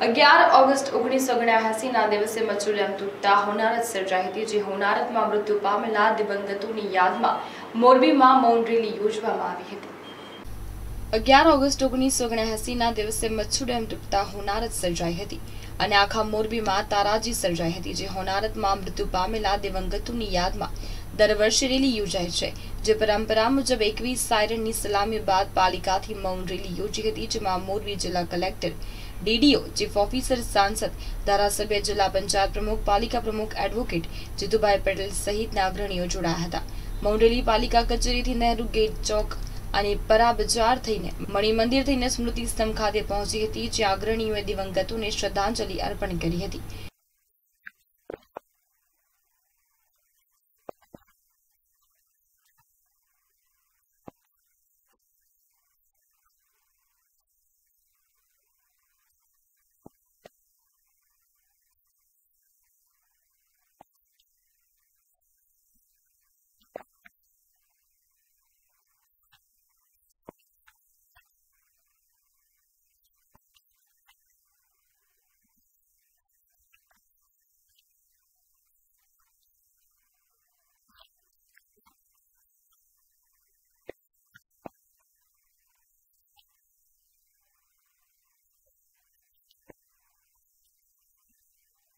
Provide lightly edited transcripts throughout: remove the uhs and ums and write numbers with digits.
11 August 1979ના દિવસે મચુલિયામ તૂટતા હોનારત સર્જાઈ હતી, જે હોનારતમાં મૃત્યુ પામેલા દિવંગતોની યાદમાં મોરબીમાં મૌન રેલી યોજવામાં આવી હતી। 11 ઓગસ્ટ 1979ના દિવસે મચુલિયામ તૂટતા હોનારત સર્જાઈ હતી અને આખા મોરબીમાં તારાજી સર્જાઈ હતી, જે હોનારતમાં મૃત્યુ પામેલા દિવંગતોની યાદમાં દર વર્ષે રેલી યોજાય છે, જે પરંપરા મુજબ 21 સાયરનની સલામી બાદ પાલિકાથી મૌન રેલી યોજી હતી, જેમાં મોરબી જિલ્લા કલેક્ટર, ડીડીઓ, ચીફ ઓફિસર, સાંસદ, ધારાસભ્ય, જિલ્લા પંચાયત પ્રમુખ, પાલિકા પ્રમુખ, એડવોકેટ જીતુભાઈ પટેલ સહિતના અગ્રણીઓ જોડાયા હતા। મૌન રેલી પાલિકા કચેરીથી નહેરુ ગેટ ચોક અને પરા બજાર થઈને મણિ મંદિર થઈને સ્મૃતિ સ્તંભ ખાતે પહોંચી હતી, જ્યાં અગ્રણીઓએ દિવંગતોને શ્રદ્ધાંજલિ અર્પણ કરી હતી।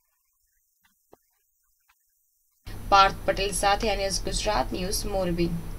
પાર્થ પટેલ સાથે અને ગુજરાત ન્યૂઝ મોરબી।